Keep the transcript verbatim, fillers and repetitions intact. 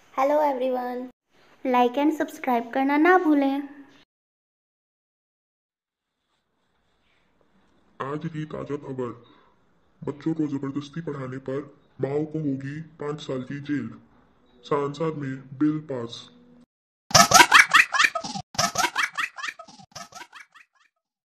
Hello everyone, like and subscribe करना ना भूलें। आज की ताजा खबर। बच्चों को जबरदस्ती पढ़ाने पर माओ को होगी पाँच साल की जेल। सांसद में बिल पास।